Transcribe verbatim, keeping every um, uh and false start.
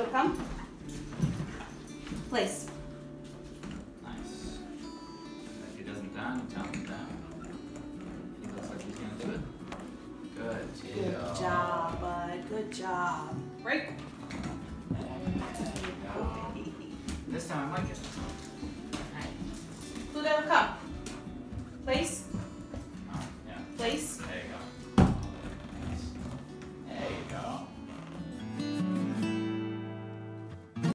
come. Place. Nice. If he doesn't down, you tell him down. He looks like he's gonna do it. Good. Good job, bud. Good job. Break.